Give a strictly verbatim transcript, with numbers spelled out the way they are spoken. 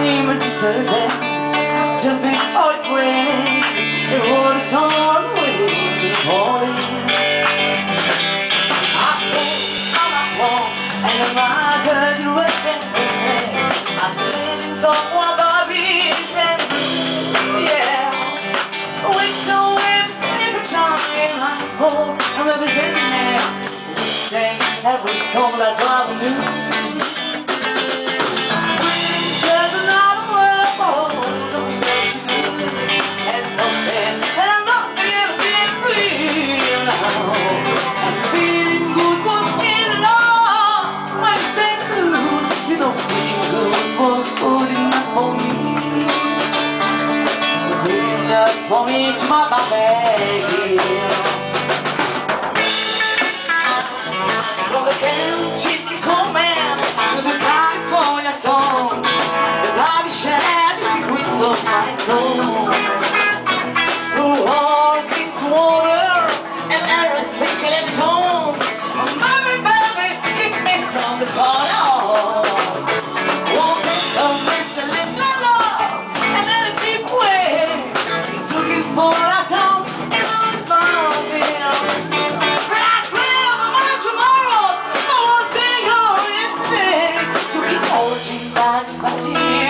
dream of deserting just before it's raining. It was on the way to the morning. I think on my phone and then my girl you waiting for me. I said, living someone got me said, yeah. We show everything for time I told and everything there. We sang every song that's what we knew. For me to my baby, from the Kentucky coal man to the California song, the Bobby shared the secrets of my soul. Through all things water and everything in tone, baby, baby, keep me from the bottom. Won't it come, Mister Little Love, and in a deep way. For our town and all the smiles in but I dream of my tomorrow. No one thing or yesterday to be holding back my dear.